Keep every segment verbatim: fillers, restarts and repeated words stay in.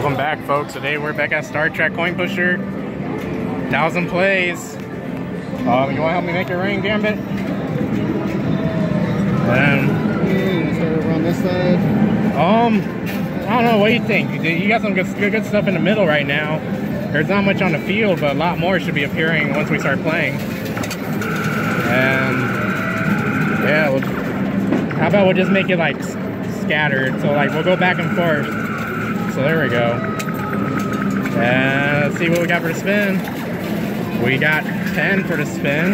Welcome back, folks. Today we're back at Star Trek Coin Pusher. Thousand plays. Um, you want to help me make it rain, Gambit? Um, okay, start over on this side. Um, I don't know. What do you think? You got some good, good, good stuff in the middle right now. There's not much on the field, but a lot more should be appearing once we start playing. And yeah, we'll, how about we'll just make it like scattered? So like we'll go back and forth. So there we go. And let's see what we got for the spin. We got ten for the spin.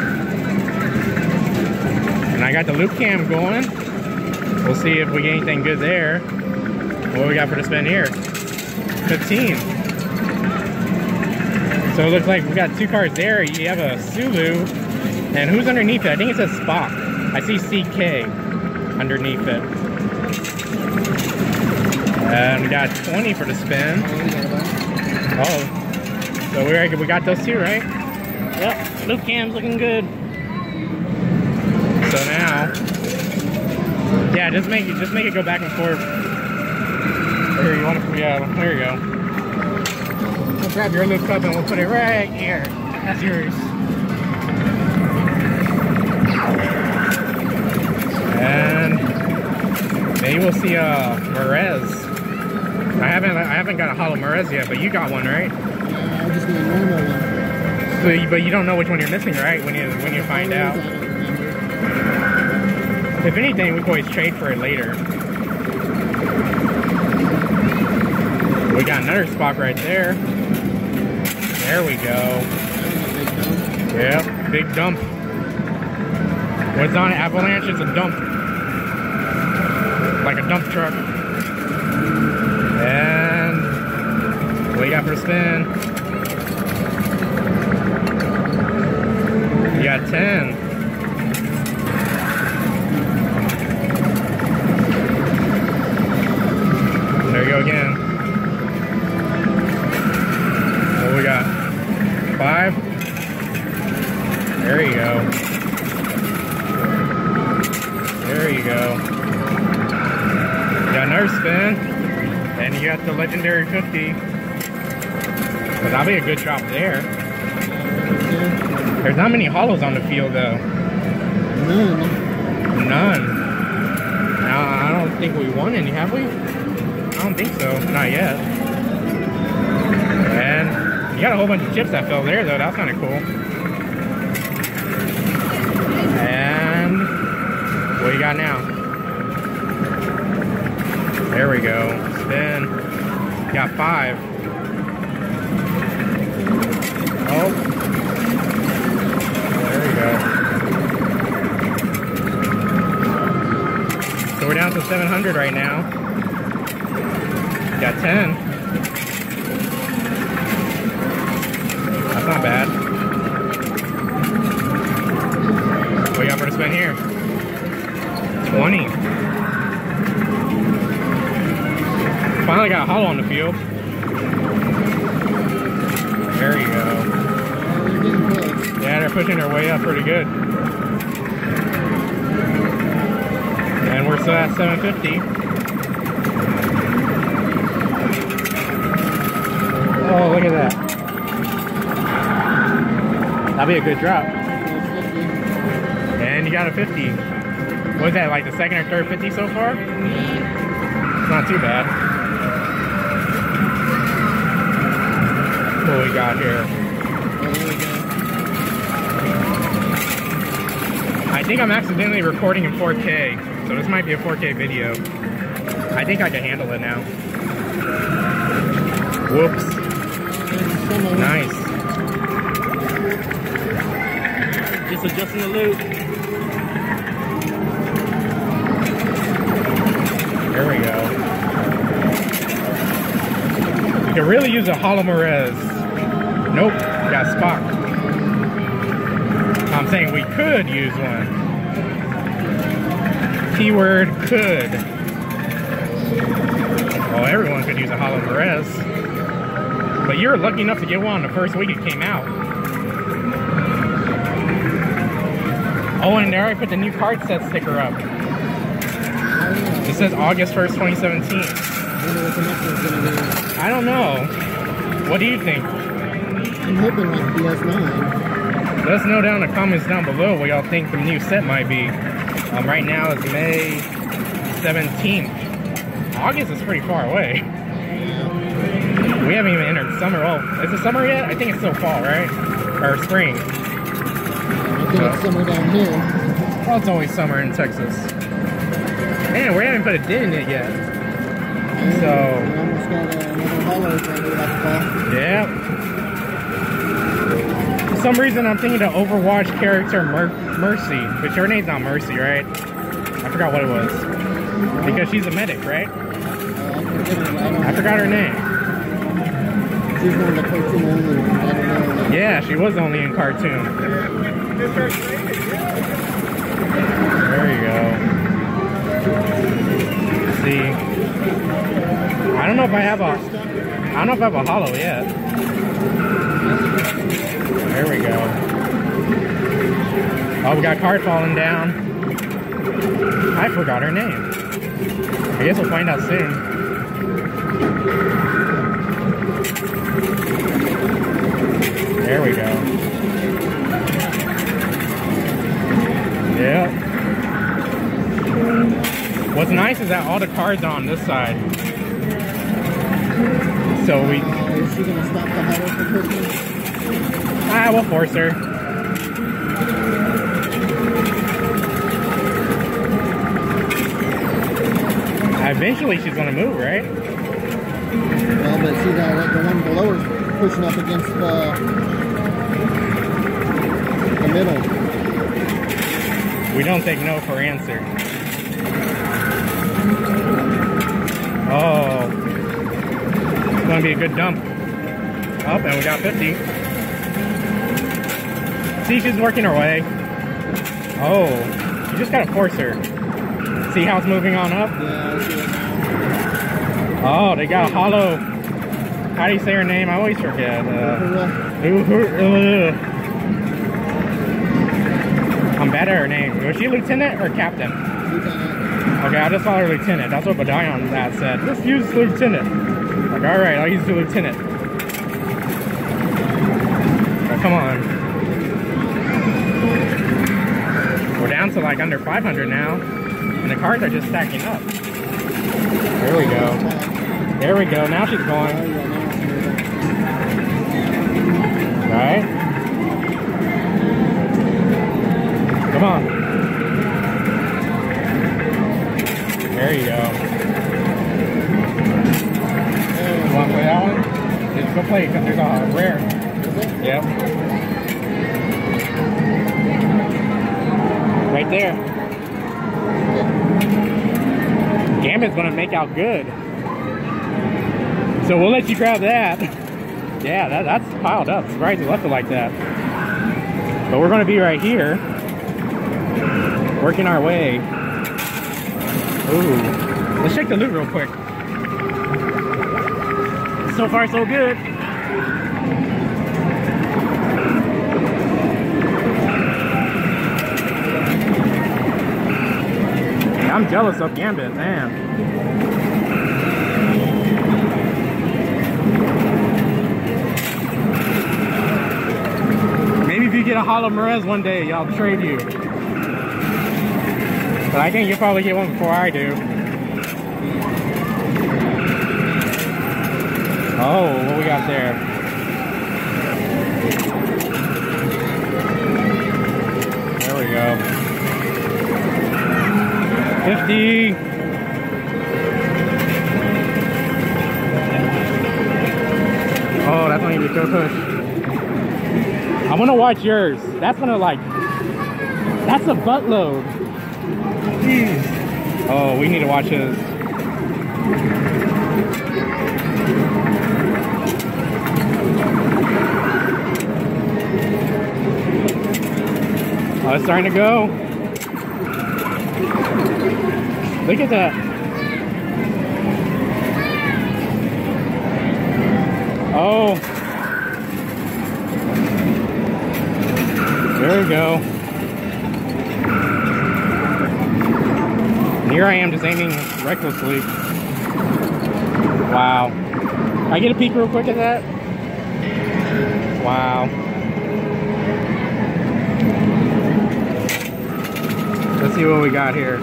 And I got the loop cam going. We'll see if we get anything good there. What we got for the spin here? fifteen. So it looks like we got two cards there. You have a Sulu. And who's underneath it? I think it says Spock. I see C K underneath it. And we got twenty for the spin. Oh. So we we got those two, right? Yep. Loop cam's looking good. So now, yeah, just make it just make it go back and forth. Here, you want to? Yeah, there you go. We'll grab your loop cup and we'll put it right here. That's yours. And maybe we'll see uh Merez. I haven't I haven't got a holo Merez yet, but you got one, right? Yeah, I just need a normal one. So, you, but you don't know which one you're missing, right? When you when you find out. If anything, we can always trade for it later. We got another spot right there. There we go. Yeah, big dump. What's on an avalanche? It's a dump. Like a dump truck. And what you got for a spin? You got ten. There you go again. What we got? Five. There you go. There you go. You got another spin. And you got the legendary fifty. But that'll be a good drop there. There's not many holos on the field though. None. None. Now, I don't think we won any, have we? I don't think so. Not yet. And you got a whole bunch of chips that fell there though. That's kind of cool. And what you got now? There we go. Spin. Got five. Oh. There we go. So we're down to seven hundred right now. Got ten. That's not bad. What you got for the spin here? twenty. Finally got a holo on the field. There you go. Yeah, they're pushing their way up pretty good. And we're still at seven fifty. Oh, look at that. That'll be a good drop. And you got a fifty. What was that, like the second or third fifty so far? It's not too bad. What we got here? I think I'm accidentally recording in four K, so this might be a four K video. I think I can handle it now. Whoops. Nice. Just adjusting the loop. There we go. We could really use a holo Merez. Nope, got Spock. I'm saying we could use one. Keyword could. Well, everyone could use a holo Merez. But you were lucky enough to get one the first week it came out. Oh, and they already put the new card set sticker up. It says August first, twenty seventeen. I wonder what the next one's gonna be. I don't know. What do you think? I'm hoping like B S nine. Let us know down in the comments down below what y'all think the new set might be. Um, right now it's May seventeenth. August is pretty far away. We haven't even entered summer. Oh, is it summer yet? I think it's still fall, right? Or spring. I think So. it's summer down here. Well, it's always summer in Texas. Man, we haven't put a dent in it yet. So. We almost got uh, another holo trying to like fall. Yeah. For some reason, I'm thinking the Overwatch character Mer Mercy, but her name's not Mercy, right? I forgot what it was. Because she's a medic, right? Uh, I, I forgot her name. She's one of the cartoon only ones. I don't know. Yeah, she was only in cartoon. There you go. Let's see. I don't know if I have a. I don't know if I have a holo yet. There we go. Oh, we got card falling down. I forgot her name. I guess we'll find out soon. There we go. Yeah. What's nice is that all the cards are on this side. So we... Uh, is she going to stop the holo from pushing? Ah, we'll force her. Eventually she's going to move, right? Well, but see that like, the one below her's pushing up against the, the middle. We don't take no for answer. Oh. It's going to be a good dump. Up, and we got fifty. See, she's working her way. Oh. You just got to force her. See how it's moving on up? Yeah, I see it now. Oh, they got a holo. How do you say her name? I always forget. Uh, I'm bad at her name. Was she lieutenant or captain? Lieutenant. Okay, I just saw her lieutenant. That's what Badayon that said. Let's use lieutenant. Like, all right, I'll use the lieutenant. Oh, come on. We're down to like under five hundred now, and the cards are just stacking up. There we go. There we go. Now she's going. All right. Come on. There you go. You want to play that one? Just go play it because there's a rare. Yep. Right there. Gambit's going to make out good. So we'll let you grab that. Yeah, that, that's piled up. Surprised you left it like that. But we're going to be right here. Working our way. Ooh. Let's check the loot real quick. So far, so good. Yeah, I'm jealous of Gambit, man. Maybe if you get a holo Merez one day, I'll trade you. But I think you'll probably get one before I do. Oh, what we got there? There we go. fifty. Oh, that's gonna be a good push. I'm gonna watch yours. That's gonna like, that's a buttload. Jeez. Oh, we need to watch his. Oh, it's starting to go. Look at that. Oh. There we go. And here I am just aiming recklessly. Wow. I get a peek real quick at that? Wow. Let's see what we got here.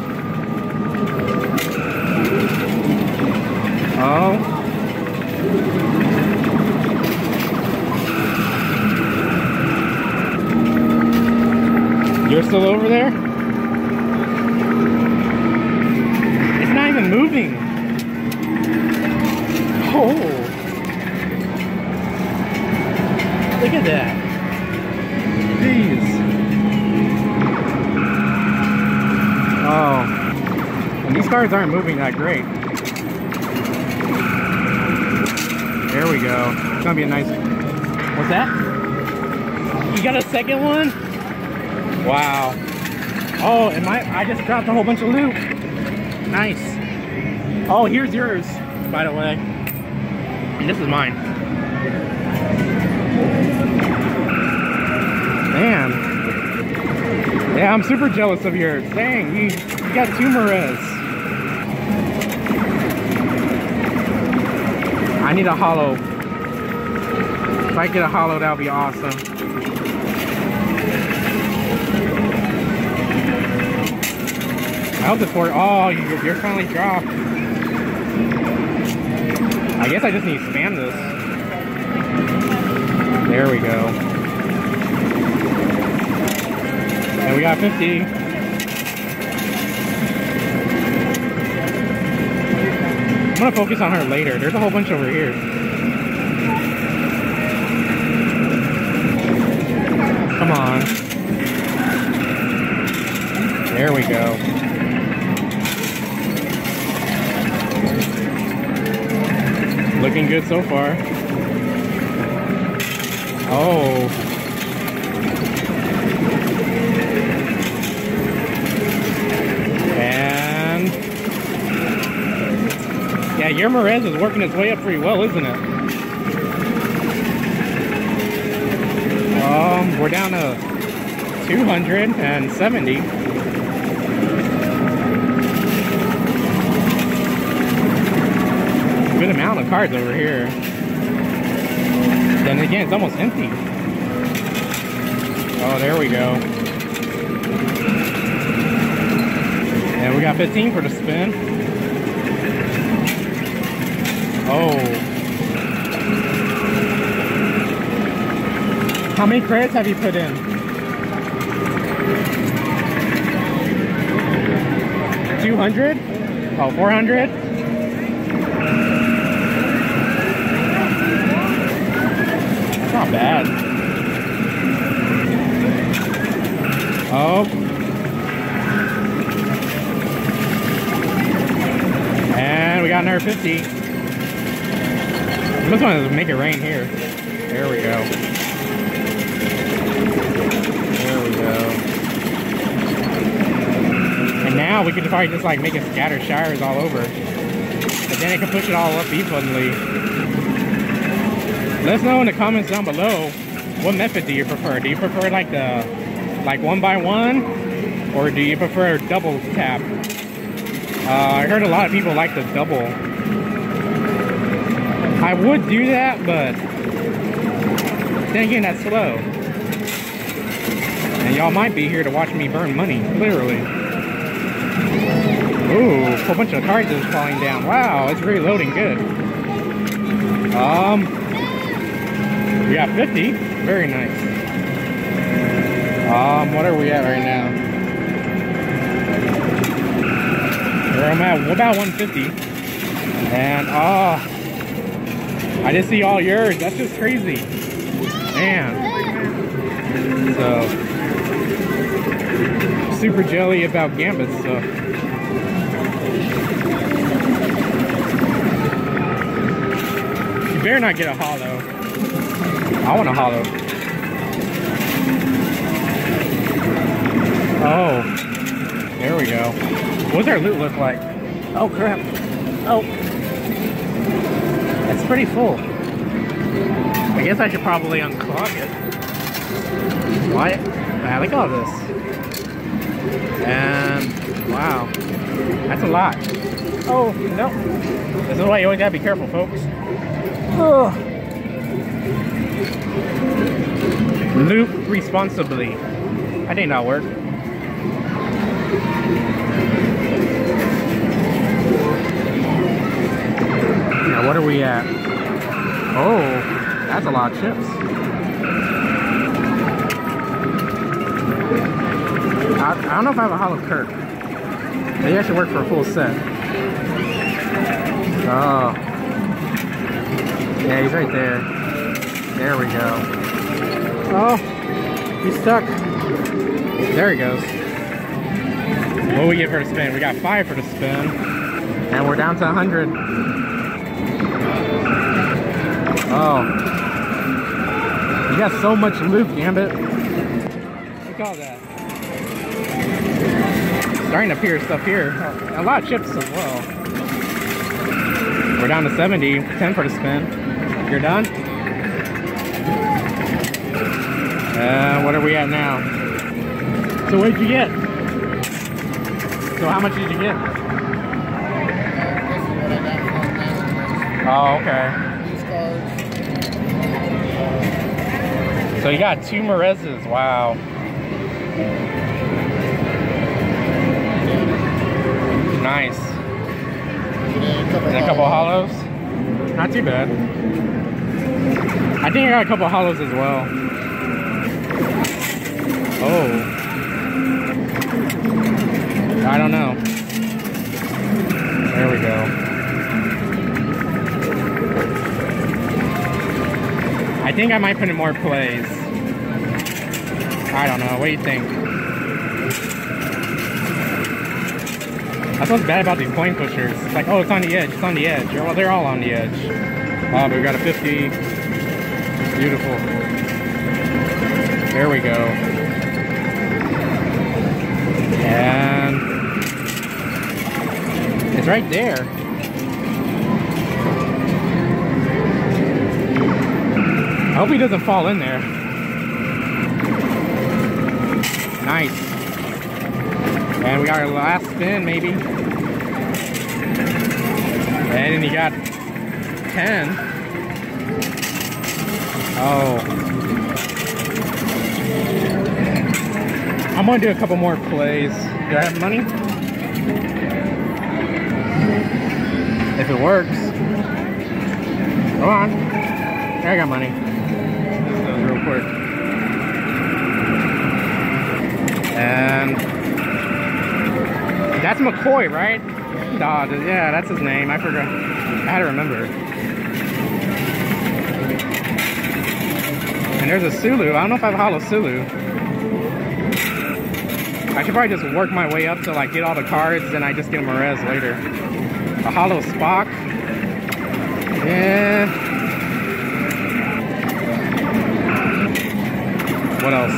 Oh. You're still over there? It's not even moving. Oh. Look at that. Jeez. Oh. And these cars aren't moving that great. There we go. It's gonna be a nice... What's that? You got a second one? Wow. Oh, and my I just dropped a whole bunch of loot. Nice. Oh, here's yours, by the way. And this is mine. Man. Yeah, I'm super jealous of yours. Dang, you, you got two Merez. I need a holo. If I get a holo, that would be awesome. I hope this works. Oh, you're finally dropped. I guess I just need to spam this. There we go. And we got fifty. I'm gonna focus on her later. There's a whole bunch over here. Come on. There we go. Looking good so far. Oh. And yeah, your Merez is working its way up pretty well, isn't it? Um, we're down to two hundred seventy. Good amount of cards over here. Then again, it's almost empty. Oh, there we go. And we got fifteen for the spin. Oh. How many credits have you put in? two hundred? Oh, four hundred? Not bad. Oh. And we got another fifty. I just want to make it rain here. There we go. There we go. And now we could probably just like make it scatter showers all over. But then it can push it all up evenly. Let us know in the comments down below, what method do you prefer? Do you prefer like the, like one by one? Or do you prefer double tap? Uh, I heard a lot of people like the double. I would do that, but then again, that's slow. And y'all might be here to watch me burn money, literally. Ooh, a whole bunch of cards is falling down. Wow, it's reloading good. Um... We got fifty. Very nice. Um, what are we at right now? Where am I at? What about one fifty? And, oh, I just see all yours. That's just crazy. Man. So, super jelly about Gambit stuff. You better not get a holo. I want a holo. Oh, there we go. What's our loot look like? Oh crap. Oh, it's pretty full. I guess I should probably unclog it. What? Ah, look at all this. And wow, that's a lot. Oh no. This is why you always gotta be careful, folks. Oh. Loop responsibly. That did not work. Now what are we at? Oh, that's a lot of chips. I, I don't know if I have a hollow Kirk. Maybe I should work for a full set. Oh. Yeah, he's right there. There we go. Oh, he's stuck. There he goes. What do we get for the spin? We got five for the spin. And we're down to one hundred. Oh. You got so much loop, Gambit. Look at all that. Starting to appear stuff here. A lot of chips as well. We're down to seventy. ten for the spin. You're done? Uh, what are we at now? So what did you get? So how much did you get? Oh, okay. So you got two Merezes. Wow. Nice. And a couple of hollows. Not too bad. I think I got a couple of hollows as well. Oh. I don't know. There we go. I think I might put in more plays. I don't know. What do you think? That's what's bad about these coin pushers. It's like, oh, it's on the edge. It's on the edge. Well, they're all on the edge. Oh, but we got a fifty. Beautiful. There we go. And it's right there. I hope he doesn't fall in there. Nice. And we got our last spin, maybe. And then you got ten. Oh. I'm gonna do a couple more plays. Do I have money? If it works. Come on. I got money. That was real quick. And that's McCoy, right? Nah, yeah, that's his name. I forgot. I had to remember. And there's a Sulu. I don't know if I have a hollow Sulu. I should probably just work my way up till I get all the cards, then I just get a Merez later. A hollow Spock. Yeah. What else?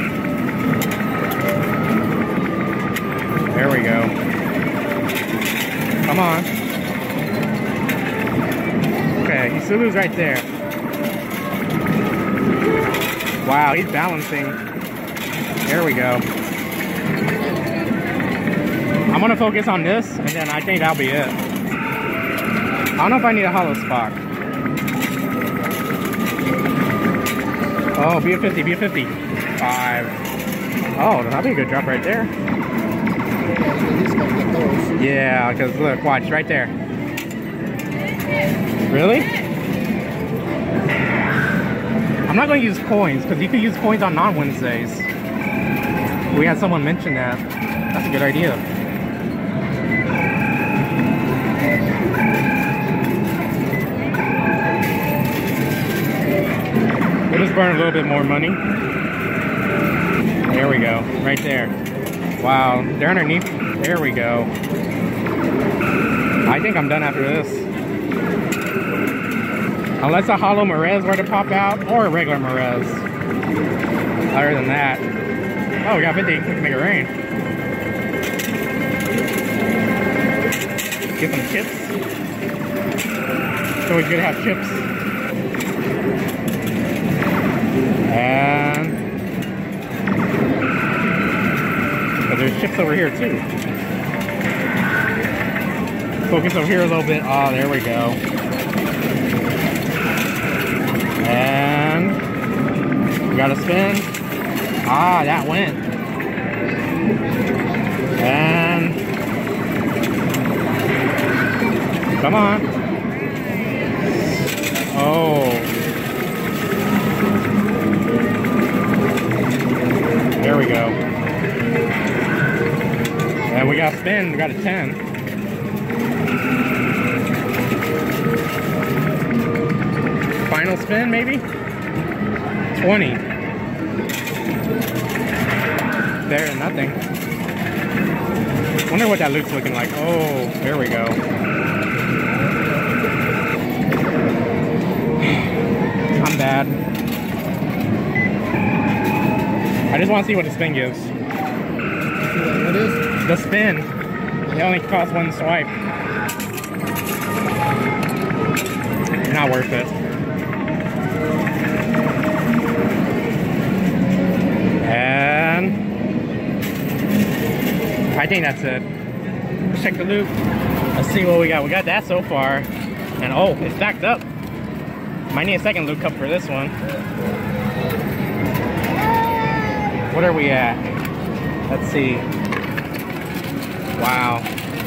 There we go. Come on. Okay, Sulu's right there. Wow, he's balancing. There we go. I'm gonna focus on this, and then I think that'll be it. I don't know if I need a hollow Spock. Oh, be a fifty, be a fifty. Five. Oh, that'll be a good drop right there. Yeah, because look, watch, right there. Really? I'm not going to use coins, because you can use coins on non-Wednesdays. We had someone mention that. That's a good idea. We'll just burn a little bit more money. There we go, right there. Wow, they're underneath. There we go. I think I'm done after this. Unless a hollow Merez were to pop out, or a regular Merez. Other than that. Oh, we got fifty. We can make it rain. Get some chips. It's always good to have chips. And but there's chips over here too. Focus over here a little bit. Oh, there we go. And we got a spin. Ah, that went. And come on. Oh. There we go. And we got a spin. We got a ten. Final spin, maybe? twenty. There, nothing. Wonder what that loop's looking like. Oh, there we go. I'm bad. I just want to see what the spin gives. What is? The spin. It only costs one swipe. Not worth it. And I think that's it. Let's check the loop. Let's see what we got. We got that so far. And oh, it's stacked up. Might need a second loop cup for this one. What are we at? Let's see. Wow.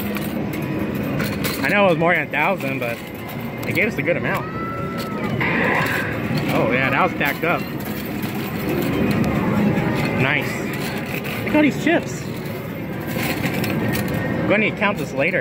I know it was more than a thousand, but it gave us a good amount. Oh yeah, that was stacked up. Nice. Look at all these chips. I'm going to need to count this later.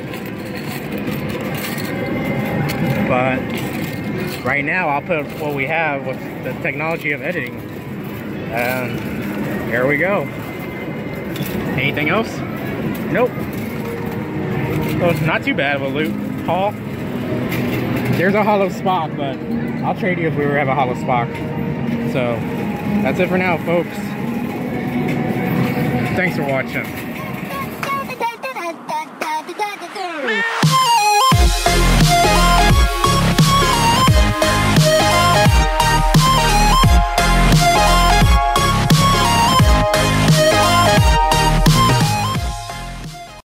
But right now I'll put what we have with the technology of editing. And here we go. Anything else? Nope. Well, not too bad of a loop haul. There's a hollow Spock, but I'll trade you if we ever have a hollow Spock. So that's it for now, folks. Thanks for watching.